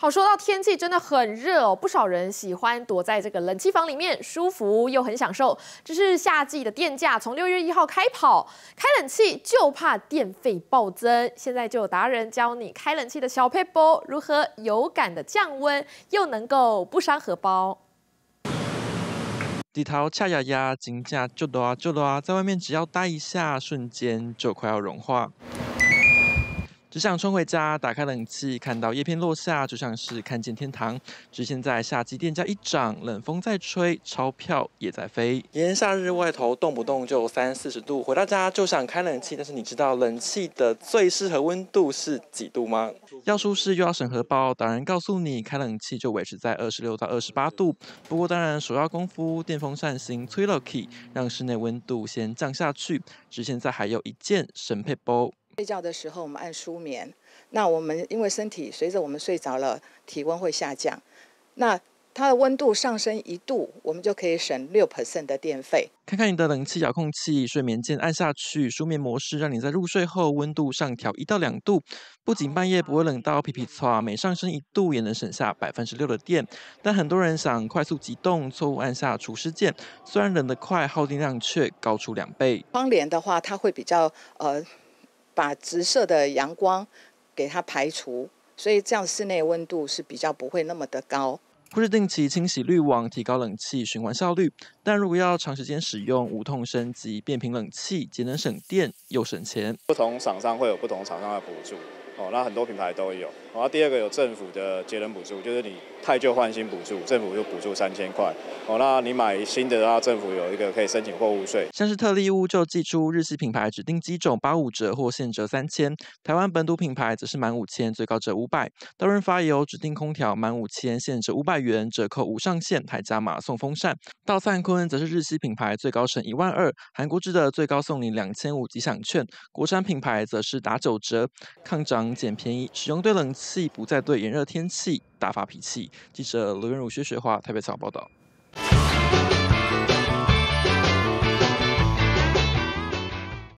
好，说到天气真的很热哦，不少人喜欢躲在这个冷气房里面，舒服又很享受。这是夏季的电价从6月1号开跑，开冷气就怕电费暴增。现在就有达人教你开冷气的小撇步，如何有感的降温，又能够不伤荷包。 地头恰呀呀，金价就多就多，在外面只要待一下，瞬间就快要融化。只想冲回家，打开冷气，看到叶片落下，就像是看见天堂。只现在夏季电价一涨，冷风在吹，钞票也在飞。炎夏日外头动不动就30-40度，回到家就想开冷气，但是你知道冷气的最适合温度是几度吗？要舒适又要省荷包，当然告诉你，开冷气就维持在26到28度。不过当然首要功夫，电风扇型吹冷气，让室内温度先降下去。只现在还有一件神配包。 睡觉的时候，我们按舒眠。那我们因为身体随着我们睡着了，体温会下降。那它的温度上升1度，我们就可以省6% 的电费。 看看你的冷气遥控器，睡眠键按下去，舒眠模式让你在入睡后温度上调1到2度，不仅半夜不会冷到皮皮唰，每上升1度也能省下6%的电。但很多人想快速启动，错误按下除湿键，虽然冷得快，耗电量却高出2倍。 窗帘的话，它会比较把直射的阳光给它排除，所以这样室内温度是比较不会那么的高。 或是定期清洗滤网，提高冷气循环效率。但如果要长时间使用，无痛升级变频冷气，节能省电又省钱。 不同厂商会有不同厂商的补助，那很多品牌都有。然后第二个有政府的节能补助，就是你汰旧换新补助，政府就补助3000块。那你买新的，然后政府有一个可以申请货物税。 像是特力屋就寄出日系品牌指定机种85折或现折3000，台湾本土品牌则是满5000，最高折500。到润发也有指定空调满5000，现折500元，折扣无上限，还加码送风扇。到灿坤则是日系品牌最高省12000，韩国制的最高送你2500吉祥券，国产品牌则是打9折，抗涨减便宜，使用对冷气，不再对炎热天气大发脾气。记者罗元儒、薛雪华台北采访报道。